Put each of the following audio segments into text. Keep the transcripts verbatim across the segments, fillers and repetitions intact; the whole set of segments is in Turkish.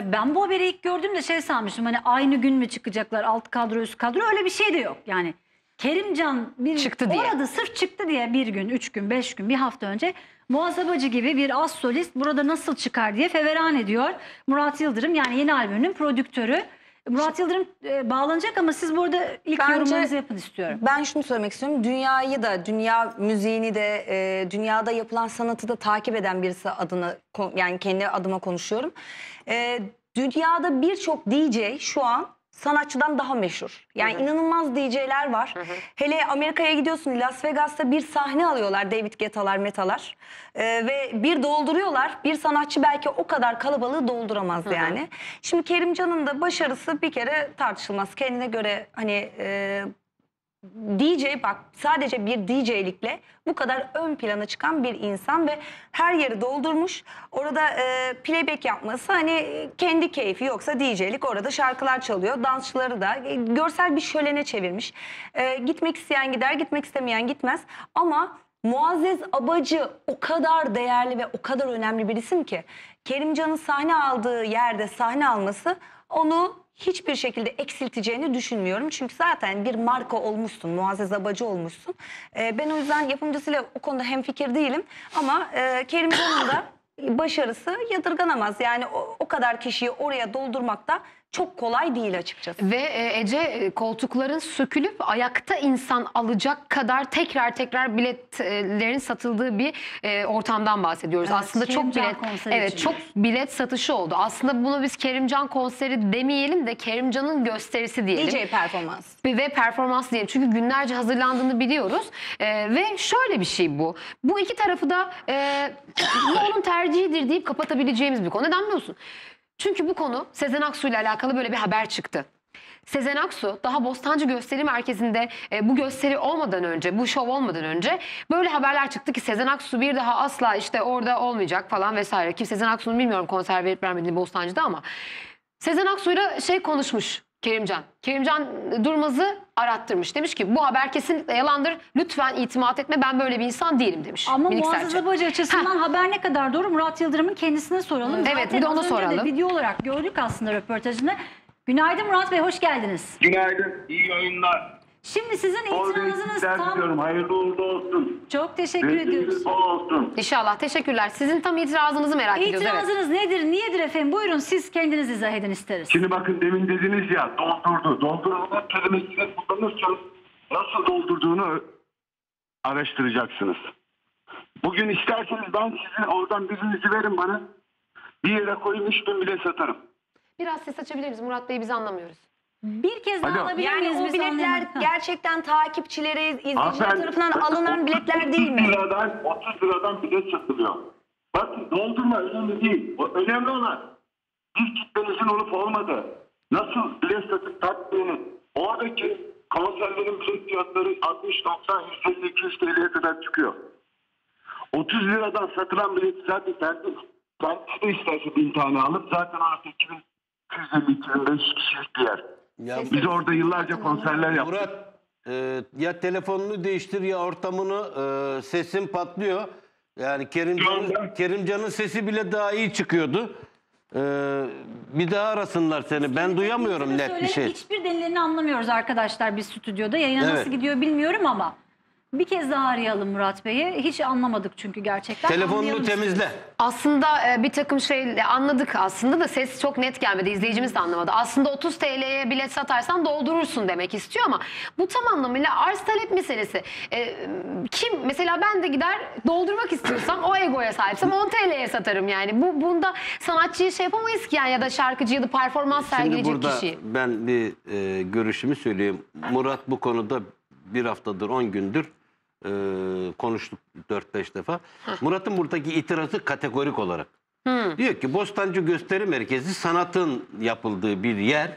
Ben bu haberi ilk gördüğümde şey sanmıştım. Hani aynı gün mü çıkacaklar, alt kadro üst kadro, öyle bir şey de yok. Yani Kerimcan bir Çıktı diye. orada sırf çıktı diye bir gün, üç gün, beş gün, bir hafta önce Muhasebacı gibi bir az solist burada nasıl çıkar diye feveran ediyor Murat Yıldırım, yani yeni albümünün prodüktörü. Murat Yıldırım e, bağlanacak ama siz burada ilk Bence- yorumlarınızı yapın istiyorum. Ben şunu söylemek istiyorum. Dünyayı da, dünya müziğini de, e, dünyada yapılan sanatı da takip eden birisi adına, ko- yani kendi adıma konuşuyorum. E, dünyada birçok D J şu an sanatçıdan daha meşhur. Yani inanılmaz D J'ler var. Hele Amerika'ya gidiyorsun, Las Vegas'ta bir sahne alıyorlar, David Guetta'lar, Meta'lar. E, ve bir dolduruyorlar. Bir sanatçı belki o kadar kalabalığı dolduramaz yani. Şimdi Kerimcan'ın da başarısı bir kere tartışılmaz. Kendine göre hani... E, D J, bak sadece bir D J'likle bu kadar ön plana çıkan bir insan ve her yeri doldurmuş. Orada e, playback yapması hani kendi keyfi, yoksa D J'lik orada şarkılar çalıyor. Dansçıları da e, görsel bir şölene çevirmiş. E, gitmek isteyen gider, gitmek istemeyen gitmez. Ama Muazzez Abacı o kadar değerli ve o kadar önemli bir isim ki Kerimcan'ın sahne aldığı yerde sahne alması onu hiçbir şekilde eksilteceğini düşünmüyorum. Çünkü zaten bir marka olmuşsun, Muazzez Abacı olmuşsun. Ee, ben o yüzden yapımcısıyla o konuda hemfikir değilim. Ama e, Kerimcan'ın da başarısı yadırganamaz. Yani o, o kadar kişiyi oraya doldurmak da çok kolay değil açıkçası. Ve e, Ece, e, koltukların sökülüp ayakta insan alacak kadar tekrar tekrar biletlerin satıldığı bir e, ortamdan bahsediyoruz. Evet, Aslında çok Kerimcan bilet konseri evet için çok diyorsun. bilet satışı oldu. Aslında bunu biz Kerimcan konseri demeyelim de Kerimcan'ın gösterisi diyelim. D J performans. Ve performans diyelim. Çünkü günlerce hazırlandığını biliyoruz. Ee, ve şöyle bir şey bu. Bu iki tarafı da e, bu onun tercihidir deyip kapatabileceğimiz bir konu. Neden biliyorsun? Çünkü bu konu Sezen Aksu ile alakalı böyle bir haber çıktı. Sezen Aksu daha Bostancı Gösteri Merkezi'nde e, bu gösteri olmadan önce, bu şov olmadan önce böyle haberler çıktı ki Sezen Aksu bir daha asla işte orada olmayacak falan vesaire. Ki Sezen Aksu'nun bilmiyorum konser verip vermediğini Bostancı'da, ama Sezen Aksu'yla şey konuşmuş Kerimcan. Kerimcan Durmaz'ı arattırmış. Demiş ki bu haber kesinlikle yalandır. Lütfen itimat etme, ben böyle bir insan değilim demiş. Ama Minik Muazzez serçe. Abacı açısından haber ne kadar doğru, Murat Yıldırım'ın kendisine soralım. Evet, Zaten bir de ona az önce soralım. video olarak gördük aslında röportajını. Günaydın Murat Bey, hoş geldiniz. Günaydın, iyi yayınlar. Şimdi sizin itirazınız tam... Diyorum, hayırlı uğurlu olsun. Çok teşekkür ediyoruz. Rezillik bol olsun. İnşallah, teşekkürler. Sizin tam itirazınızı merak ediyoruz. Evet. İtirazınız nedir, niyedir efendim? Buyurun, siz kendiniz izah edin isteriz. Şimdi bakın, demin dediniz ya, doldurdu. Doldurulma kelimesini kullanırsanız nasıl doldurduğunu araştıracaksınız. Bugün isterseniz ben sizin oradan birinizi verin bana. Bir yere koyun, üç bin bile satarım. Biraz ses açabiliriz Murat Bey, biz anlamıyoruz. Bir kez daha Alo. alabilir Yani miyiz? o Biz biletler anlayamadık. gerçekten takipçileri, izleyiciler Hanımefendi, tarafından bakın, alınan biletler değil mi? otuz liradan, otuz liradan bilet satılıyor. Bakın, doldurma önemli değil. O önemli olan bir kitlenizin olup olmadığı. Nasıl bilet satıp sattığını. Oradaki konserlerin bilet fiyatları altmış, doksan, yüz elli, iki yüz T L'ye kadar çıkıyor. otuz liradan satılan bilet zaten kendi, kendisi de isterse bin tane alıp zaten orası iki bin iki yüz elli, iki bin beş yüz kişilik bir yer. Ya Biz orada yıllarca konserler yaptık. Murat, e, ya telefonunu değiştir ya ortamını, e, sesin patlıyor. Yani Kerimcan'ın Şu anda- Kerimcan'ın sesi bile daha iyi çıkıyordu. E, bir daha arasınlar seni. Ben duyamıyorum Size net bir söyleyin, şey. Hiçbir denileni anlamıyoruz arkadaşlar biz stüdyoda. Yayına nasıl Evet. gidiyor bilmiyorum ama bir kez daha arayalım Murat Bey'i. Hiç anlamadık çünkü gerçekten. Telefonunu Anlayalım temizle. istiyoruz. Aslında e, bir takım şey anladık aslında da ses çok net gelmedi. İzleyicimiz de anlamadı. Aslında otuz T L'ye bilet satarsan doldurursun demek istiyor ama bu tam anlamıyla arz talep meselesi. E, kim mesela, ben de gider doldurmak istiyorsam o egoya sahipsem on T L'ye satarım yani. Bu bunda sanatçıyı şey yapamayız ki yani, ya da şarkıcıyı da performans Şimdi sergileyecek burada kişiyi. ben bir e, görüşümü söyleyeyim. Murat bu konuda bir haftadır, on gündür e, konuştuk dört beş defa. Murat'ın buradaki itirazı kategorik olarak. Diyor ki Bostancı Gösteri Merkezi sanatın yapıldığı bir yer.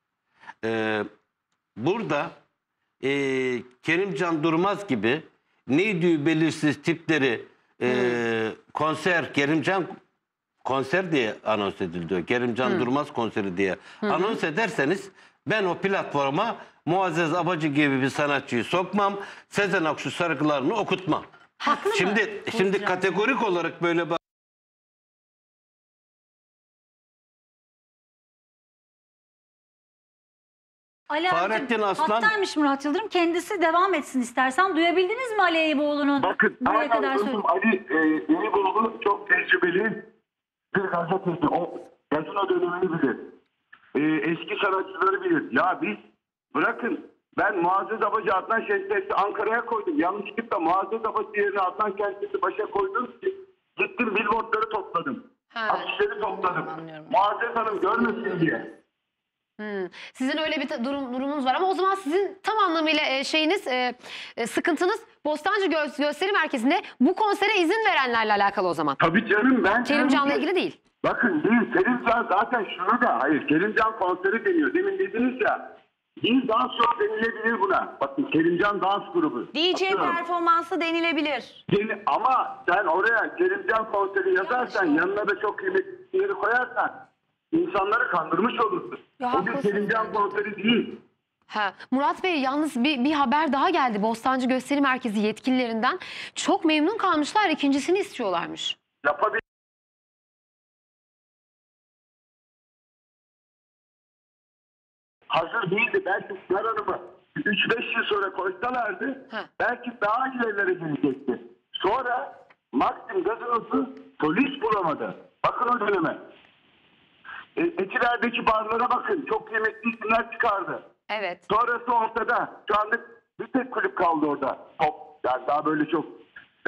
E, burada e, Kerimcan Durmaz gibi neydi belirsiz tipleri e, konser, Kerimcan konser diye anons ediliyor. Kerimcan Durmaz konseri diye anons ederseniz ben o platforma Muazzez Abacı gibi bir sanatçıyı sokmam. Sezen Aksu şarkılarını okutmam. Haklı mı? Şimdi şimdi Hocam. kategorik olarak böyle bak Ali Fahrettin Ertuğ Aslan- hattaymış Murat Yıldırım. Kendisi devam etsin istersen. Duyabildiniz mi Ali Eyüboğlu'nun Bakın buraya aynen kadar duydum. söyledi? Ali e, Eyüboğlu çok tecrübeli bir gazeteci. O gazino dönemini bilir. E, eski sanatçıları bilir. Ya biz bırakın, ben Muazzez Abacı Adnan Şenstes'i Ankara'ya koydum. Yanlışlıkla Muazzez Abacı yerine Adnan Şenstes'i başa koydum ki gittim billboardları topladım. Ha. Afişleri topladım. Anlıyorum. Muazzez Hanım görmesin diye. Hmm. Sizin öyle bir ta- durum, durumunuz var ama o zaman sizin tam anlamıyla e, şeyiniz, e, e, sıkıntınız Bostancı Gö- Gösteri Merkezi'nde bu konsere izin verenlerle alakalı o zaman. Tabii canım, ben... Kerimcan'la ilgili değil. Bakın değil, Kerimcan zaten şunu da, hayır Kerimcan konseri deniyor. Demin dediniz ya, bir dans show denilebilir buna. Bakın Kerimcan dans grubu. D J Atıyorum. performansı denilebilir. Deni- Ama sen oraya Kerimcan konseri yazarsan, yanına da çok kıymetli isimleri koyarsan insanları kandırmış olursun. Ya, o bir haklısın Kerimcan bence. konseri değil. Ha. Murat Bey, yalnız bir, bir haber daha geldi Bostancı Gösteri Merkezi yetkililerinden. Çok memnun kalmışlar, ikincisini istiyorlarmış. Yapabilir. Hazır değildi. Belki Pınar Hanım'ı üç beş yıl sonra koysalardı Ha. belki daha ilerilere gelecekti. Sonra Maxim gazinosu polis bulamadı. Bakın o döneme. E, Etiler'deki barlara bakın. Çok kıymetli isimler çıkardı. Evet. Sonrası ortada. Şu anda bir tek kulüp kaldı orada. Top. Yani daha böyle çok e,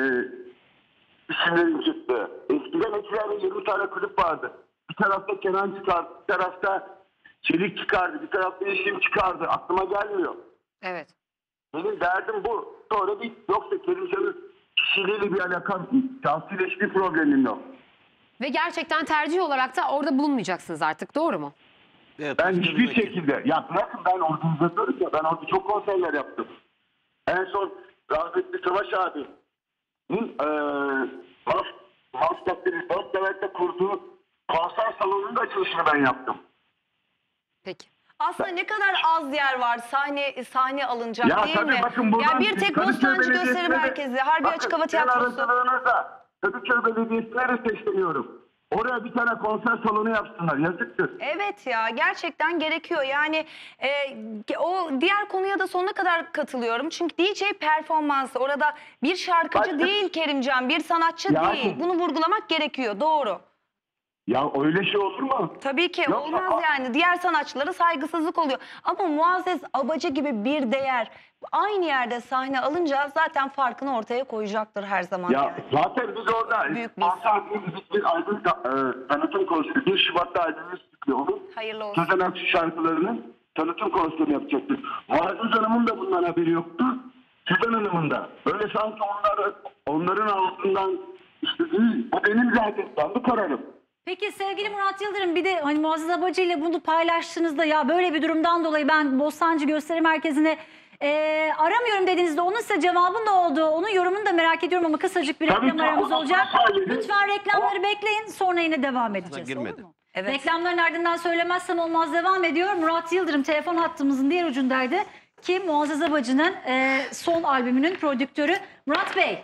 isimlerin çıktı. Eskiden Etiler'de yirmi tane kulüp vardı. Bir tarafta Kenan çıkardı. Bir tarafta Çelik çıkardı. Bir tarafta Yeşim çıkardı. Aklıma gelmiyor. Evet. Benim derdim bu. Sonra bir yoksa Kerimcan'ın kişiliğiyle bir alakam, şahsıyla hiçbir problemim yok. Ve gerçekten tercih olarak da orada bulunmayacaksınız artık, doğru mu? Evet, Ben başka bir hiçbir vekil. şekilde, ya bırakın ben organizatörüm ya, ben orada çok konserler yaptım. En son rahmetli Savaş abi'nin eee Maslak'ta, Maslak'ta kurduğu konser salonunun da açılışını ben yaptım. Peki. Aslında ne kadar az yer var sahne sahne alınacak Ya değil tabii mi? bakın buradan Ya bir tek Kadıköy Bostancı Belediyesi'ne Gösteri de- Merkezi, Harbi bakın, Açık Hava sizin Tiyatrosu. aracılığınızla Kadıköy Belediyesi'ne de sesleniyorum. Oraya bir tane konser salonu yapsınlar. Yazıktır. Evet ya, gerçekten gerekiyor. Yani e, o diğer konuya da sonuna kadar katılıyorum. Çünkü D J performansı orada bir şarkıcı Başka- değil Kerimcan, bir sanatçı Yani- değil. Bunu vurgulamak gerekiyor. Doğru. Ya öyle şey olur mu? Tabii ki Yok, olmaz a- yani. Diğer sanatçılara saygısızlık oluyor. Ama Muazzez Abacı gibi bir değer aynı yerde sahne alınca zaten farkını ortaya koyacaktır her zaman Ya yani. zaten biz orada Büyük bir konser değil, biz bir albüm ta- e, tanıtım konseri. bir Şubat'ta albümümüz çıkıyor. Onun Hayırlı olsun. Sezen Aksu şarkılarının tanıtım konserini yapacaktık. Muazzez Hanım'ın da bundan haberi yoktu. Sezen Hanım'ın da. Böyle sanki onlar, onların altından işte değil. Bu benim zaten kendi kararım. Peki sevgili Murat Yıldırım, bir de hani Muazzez Abacı ile bunu paylaştığınızda ya böyle bir durumdan dolayı ben Bostancı Gösteri Merkezi'ne e, aramıyorum dediğinizde onun size cevabı ne oldu? Onun yorumunu da merak ediyorum ama kısacık bir Tabii reklam ki, aramız o- olacak. o- o- Lütfen reklamları bekleyin, sonra yine devam edeceğiz. girmedi. Olur mu? Evet. Reklamların ardından söylemezsem olmaz devam ediyor. Murat Yıldırım telefon hattımızın diğer ucundaydı ki Muazzez Abacı'nın e, son albümünün prodüktörü. Murat Bey.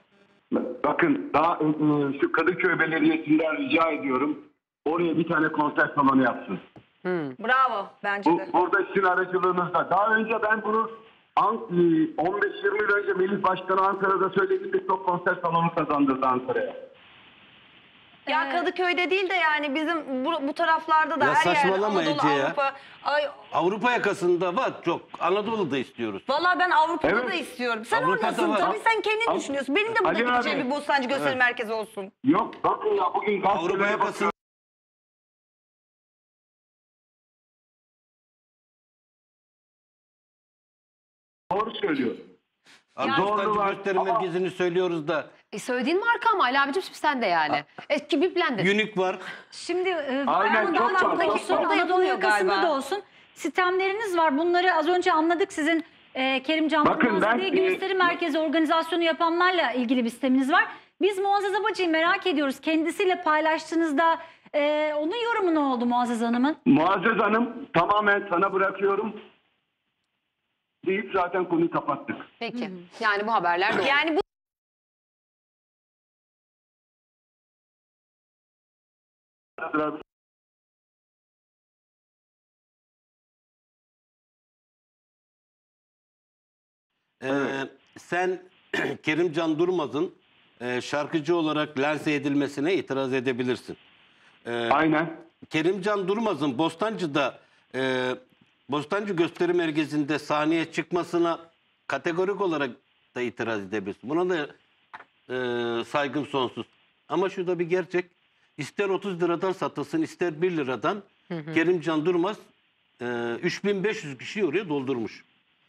Bakın daha e, şu Kadıköy Belediyesi'nden rica ediyorum. Oraya bir tane konser salonu yapsın. Bravo bence Bu, de. burada sizin aracılığınızda. Daha önce ben bunu An- on beş yirmi yıl önce Melih Başkanı Ankara'da söylediğimde çok konser salonu kazandırdı Ankara'ya. Ya Evet. Kadıköy'de değil de yani bizim bu, bu taraflarda da Ya her yerde saçmalama Anadolu, Ece ya. Avrupa. Ay, Avrupa yakasında var çok. Anadolu'da istiyoruz. vallahi ben Avrupa'da Evet. da istiyorum. Sen Avrupa'da oradasın var. tabii, sen kendin Av- düşünüyorsun. Benim de burada Ali gideceğim abi. bir Bostancı Gösteri Evet. Merkezi olsun. Yok bakın ya bugün Avrupa gazetelere yakasında bakıyorum. Doğru söylüyor. Bostancı Zorlular. Gösteri Ama- Merkezi'ni söylüyoruz da. E söylediğin marka ama Ali abicim, şimdi sen de yani. E, ki biplendin. Unique var. Şimdi e, Aynen, Anadolu çok var, yakasında çok olsun, var. Anadolu Yapılıyor yakasında galiba. da olsun. Sistemleriniz var. Bunları az önce anladık. Sizin e, Kerimcan Bakın Durmaz ben, diye e, gösteri merkezi organizasyonu yapanlarla ilgili bir sisteminiz var. Biz Muazzez Abacı'yı merak ediyoruz. Kendisiyle paylaştığınızda e, onun yorumu ne oldu Muazzez Hanım'ın? Muazzez Hanım tamamen sana bırakıyorum deyip zaten konuyu kapattık. Peki. Yani bu haberler doğru. Yani bu Ee, sen Kerimcan Durmaz'ın e, şarkıcı olarak lanse edilmesine itiraz edebilirsin. Ee, Aynen. Kerimcan Durmaz'ın Bostancı'da e, Bostancı Gösteri Merkezi'nde sahneye çıkmasına kategorik olarak da itiraz edebilirsin. Buna da e, saygım sonsuz. Ama şu da bir gerçek. İster otuz liradan satılsın, ister bir liradan Kerimcan Durmaz e, üç bin beş yüz kişiyi oraya doldurmuş.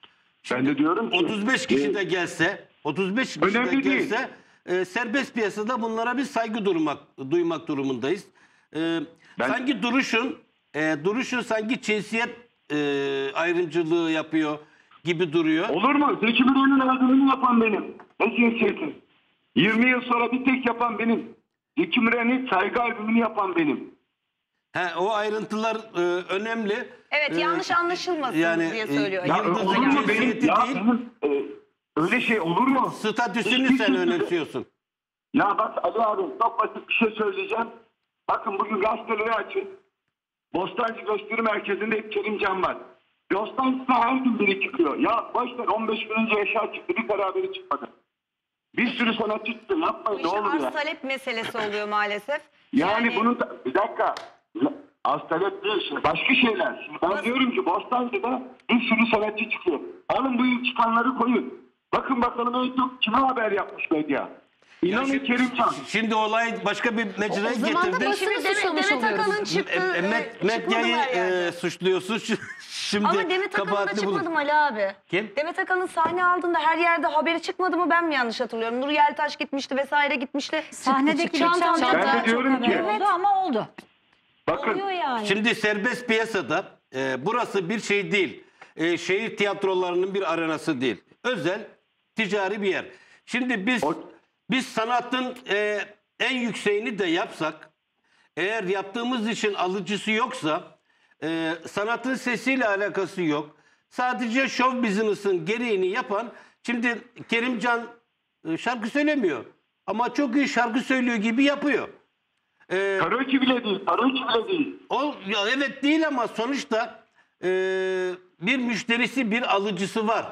Ben de diyorum ki. otuz beş kişi e, de gelse, otuz beş kişi de Önemli değil. gelse e, serbest piyasada bunlara bir saygı durmak, duymak durumundayız. E, Ben- Sanki duruşun, e, duruşun sanki cinsiyet e, ayrımcılığı yapıyor gibi duruyor. Olur mu? Zeki Müren'in albümünü yapan benim. Ne cinsiyeti? yirmi yıl sonra bir tek yapan benim. Zeki Müren'in saygı albümünü yapan benim. He, o ayrıntılar e, önemli. Evet, E, yanlış anlaşılmasın diye söylüyor. E, Ya Yıldız'ın olur mu benim? cinsiyeti Ya değil, benim, e, öyle şey olur mu? statüsünü Hiçbir sen şekilde- önemsiyorsun. Ya bak Ali abi çok basit bir şey söyleyeceğim. Bakın bugün gazeteleri açın. Bostancı Gösteri Merkezi'nde hep Kerimcan var. Bostancı'da her gün biri çıkıyor. Ya boşver on beş gün önce Yaşar çıktı. Bir karaberi çıkmadı. Bir sürü sanatçı çıktı. Bu Yapmayın ne işte olur ya. arz talep meselesi oluyor maalesef. Yani, bunun da, bir dakika. Az talep değil şimdi. Başka şeyler. Şimdi ben Nasıl? diyorum ki Bostancı'da bir sürü sanatçı çıkıyor. Alın bu yıl çıkanları koyun. Bakın bakalım en çok kime haber yapmış medya. İnanın Şimdi- Kerimcan. Şimdi olay başka bir mecraya O zaman da getirdi. basını Şimdi Demet, suçlamış Demet oluyoruz. Akalın çıktı. E, e, med- çıkmadı medyayı her yerde. e, suçluyorsun. Şu- Şimdi Ama Demet Akalın'da kabahatli bulun. çıkmadı mı Ali abi? Kim? Demet Akalın sahne aldığında her yerde haberi çıkmadı mı, ben mi yanlış hatırlıyorum? Nur Yeltaş gitmişti vesaire gitmişti. Sahnedeki Çanta- çanta Ben de çok diyorum haber ki- oldu ama oldu. Bakın Oluyor yani. Şimdi serbest piyasada e, burası bir şey değil. E, şehir tiyatrolarının bir arenası değil. Özel, ticari bir yer. Şimdi biz O- biz sanatın e, en yükseğini de yapsak, eğer yaptığımız işin alıcısı yoksa, e, sanatın sesiyle alakası yok. Sadece show business'ın gereğini yapan, şimdi Kerimcan e, şarkı söylemiyor ama çok iyi şarkı söylüyor gibi yapıyor. E, karaoke bile değil. Karaoke bile değil. O ya evet değil ama sonuçta e, bir müşterisi, bir alıcısı var.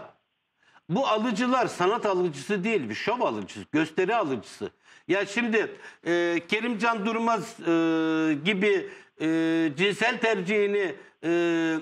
Bu alıcılar sanat alıcısı değil, bir şov alıcısı, gösteri alıcısı. Ya şimdi e, Kerimcan Durmaz e, gibi e, cinsel tercihini e,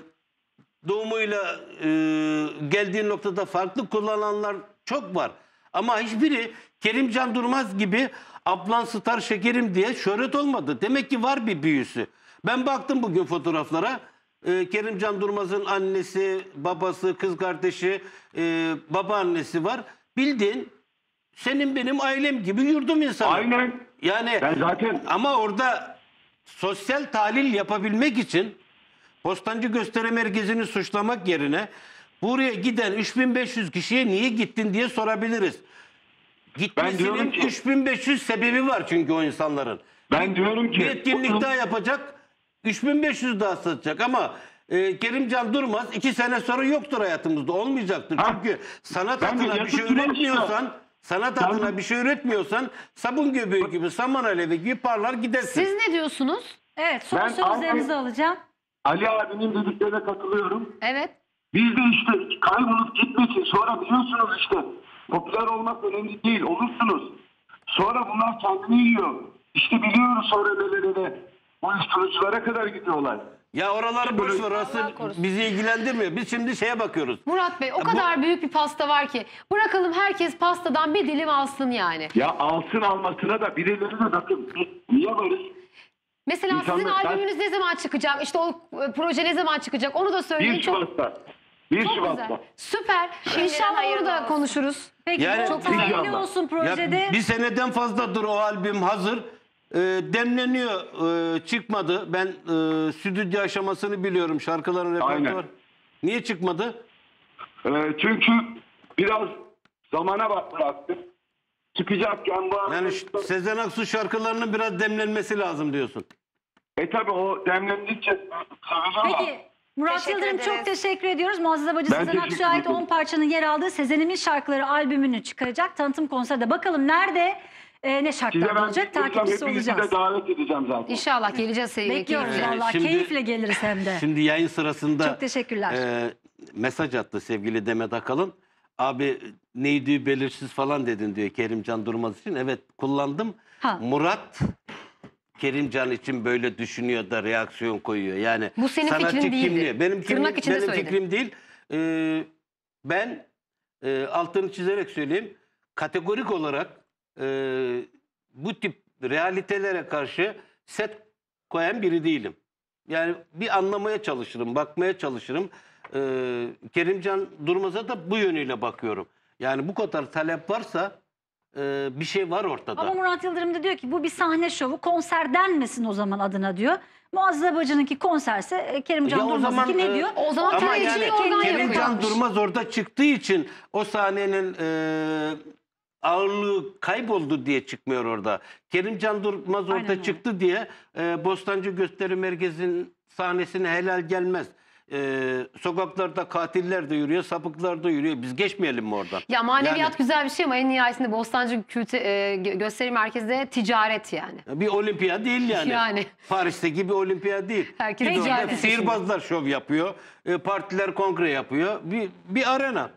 doğumuyla e, geldiği noktada farklı kullananlar çok var. Ama hiçbiri Kerimcan Durmaz gibi ablan star şekerim diye şöhret olmadı. Demek ki var bir büyüsü. Ben baktım bugün fotoğraflara. Ee, Kerimcan Durmaz'ın annesi, babası, kız kardeşi, e, babaannesi var. Bildiğin senin benim ailem gibi yurdum insanı. Aynen. Yani Ben zaten- ama orada sosyal tahlil yapabilmek için Bostancı Gösteri Merkezi'ni suçlamak yerine buraya giden üç bin beş yüz kişiye niye gittin diye sorabiliriz. Gitmesinin diyorum ki- üç bin beş yüz sebebi var çünkü o insanların. Ben diyorum ki. Bir etkinlik daha yapacak, üç bin beş yüz daha satacak ama e, Kerimcan Durmaz iki sene sonra yoktur hayatımızda, olmayacaktır. Ha. Çünkü sanat Ben de adına bir şey yazık günah üretmiyorsan, işte. sanat Ben- adına bir şey üretmiyorsan sabun göbeği gibi, saman alevi gibi parlar gidersin. Siz ne diyorsunuz? Evet, son Ben sözlerinizi Ankara- alacağım. Ali abinin dediklerine katılıyorum. Evet. Biz de işte kaybolup gitmesin. Sonra biliyorsunuz işte popüler olmak önemli değil. Olursunuz. Sonra bunlar kendini yiyor. İşte biliyoruz sonra nelere uyuşturuculara kadar gidiyorlar. Ya oraları boş ver, Allah orası korusun. bizi ilgilendirmiyor. Biz şimdi şeye bakıyoruz. Murat Bey o bu- kadar büyük bir pasta var ki bırakalım herkes pastadan bir dilim alsın yani. Ya alsın almasına da birileri de bakın. Biz niye varız? Mesela sizin İnsanlar- ben- albümünüz ne zaman çıkacak? İşte o e, proje ne zaman çıkacak? Onu da söyleyin. bir Çok, Şubat'ta. bir çok Şubat'ta. güzel. Süper. Şimdiden İnşallah onu hayırlı da olsun. konuşuruz. Peki Yani- bol Çok talihli inşallah. olsun projede. Ya bir seneden fazladır o albüm hazır. Ee, demleniyor, ee, çıkmadı. Ben ee, stüdyo aşamasını biliyorum, şarkıların Aynen. repertuar. Niye çıkmadı? Ee, çünkü biraz zamana bak bıraktı. Çıkacakken bu Yani ş- Sezen Aksu şarkılarının biraz demlenmesi lazım diyorsun. E tabi o demlendikçe seveceğim ama. Peki Murat Teşekkür Yıldırım çok ederiz. teşekkür ediyoruz. Muazzez Abacı Ben Sezen teşekkür Aksu'ya ait ederim. on parçanın yer aldığı Sezen'imin şarkıları albümünü çıkaracak. Tanıtım konserde bakalım nerede e, ne Size şartlarda ben olacak takipçisi hepinizi olacağız. de davet edeceğim zaten. İnşallah geleceğiz sevgili Bekliyoruz keyifle. Ee, vallahi. şimdi- Keyifle geliriz hem de. Şimdi yayın sırasında Çok teşekkürler. ee, mesaj attı sevgili Demet Akalın. abi neydi belirsiz falan dedin diyor Kerimcan Durmaz için. Evet kullandım. Ha. Murat Kerimcan için böyle düşünüyor da reaksiyon koyuyor. Yani Bu senin sanatçı fikrin değildi. kimliği. Benim, Tırnak kimliğim, içinde benim söyledin. fikrim değil. Ee, ben e, altını çizerek söyleyeyim. Kategorik olarak e, bu tip realitelere karşı set koyan biri değilim. Yani bir anlamaya çalışırım, bakmaya çalışırım. Ee, Kerimcan Durmaz'a da bu yönüyle bakıyorum. Yani bu kadar talep varsa e, bir şey var ortada. Ama Murat Yıldırım da diyor ki bu bir sahne şovu, konser denmesin o zaman adına diyor. Muazzez Abacı'nınki konserse e, Kerimcan Ya o Durmaz'ınki zaman, ne e, diyor? O zaman Ama tercihini yani oradan Kerimcan yapıyormuş. Durmaz orada çıktığı için o sahnenin e, ağırlığı kayboldu diye çıkmıyor orada. Kerimcan Durmaz orada Aynen öyle. çıktı diye e, Bostancı Gösteri Merkezi'nin sahnesine helal gelmez. E, sokaklarda katiller de yürüyor, sapıklar da yürüyor. Biz geçmeyelim mi oradan? Ya maneviyat Yani- güzel bir şey ama en nihayetinde Bostancı Kültü, e, gö- Gösteri Merkezi'nde ticaret yani. Bir olimpiyat değil yani. Yani. Paris'teki bir olimpiyat değil. Herkes Bir de orada ticaret sihirbazlar şov yapıyor. e, partiler kongre yapıyor. Bir, bir arena.